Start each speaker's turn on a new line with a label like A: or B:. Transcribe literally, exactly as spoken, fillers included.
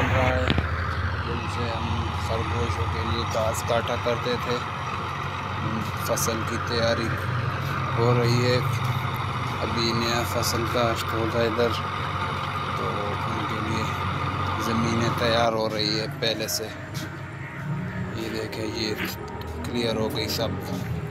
A: चल रहा है, जिनसे हम खरगोशों के लिए घास काटा करते थे। फसल की तैयारी हो रही है, अभी नया फसल काश्त होगा इधर, तो उनके लिए ज़मीनें तैयार हो रही है पहले से। ये देखें, ये क्लियर हो गई सब।